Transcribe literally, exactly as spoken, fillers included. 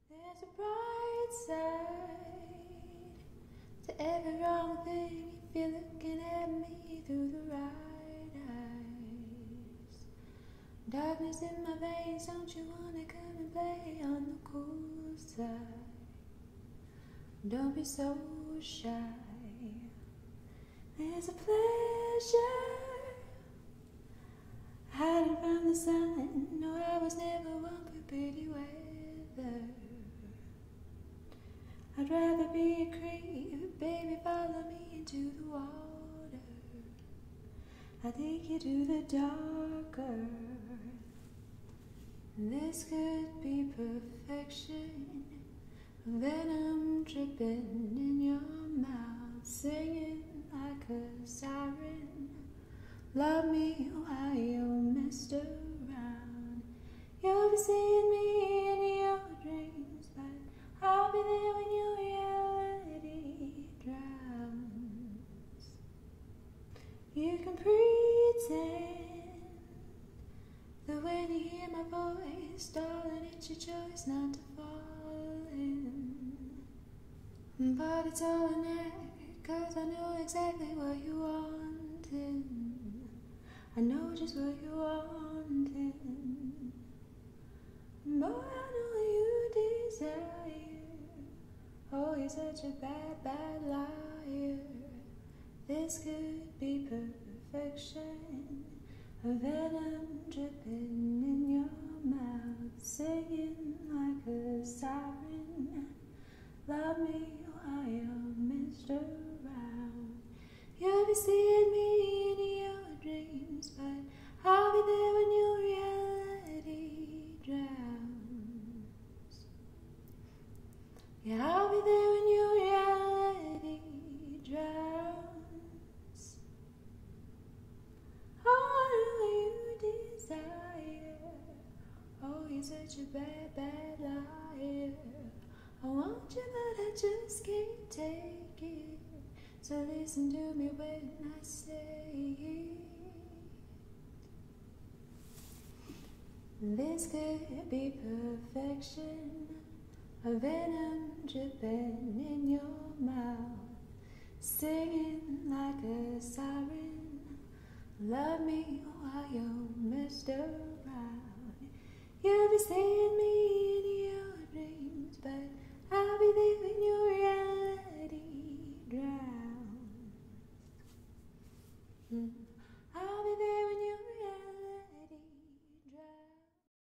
There's a bright side to every wrong thing if you're looking at me through the right eyes. Darkness in my veins, don't you wanna come and play on the cool side? Don't be so shy. There's a pleasure hiding from the sun. No, I was never one for pretty weather. I'd rather be a creep, baby, follow me into the water. I'll take you to the dark earth. This could be perfection, venom dripping in your mouth, singing like a siren. Love me while you're messed around. You'll be seeing me in your dreams, but I'll be there when your reality drowns. You can pretend that when you hear my voice, darling, it's your choice not to fall in. But it's all an act, 'cause I know exactly what you wanted. I know just what you wanted. Boy, I know you desire. Oh, you're such a bad, bad liar. This could be perfection, a venom dripping in your mouth, singing like a siren. Love me while you're messed around. You'll be seeing me in your dreams, but I'll be there when your reality drowns. Yeah, I'll be there when your reality drowns. Oh, you desire. Oh, you're such a bad, bad liar. I want you, but I just can't take it. So listen to me when I say it. This could be perfection, a venom dripping in your mouth, singing like a siren. Love me while you're messed around. You'll be seeing me in your dreams, but I'll be there when your reality drowns. Mm.